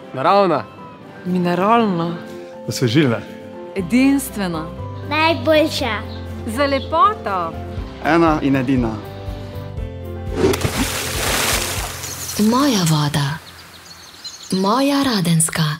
Naravna. Mineralna. Osvežilna. Edinstvena. Najboljša. Za lepoto. Ena in edina. Moja voda. Moja Radenska.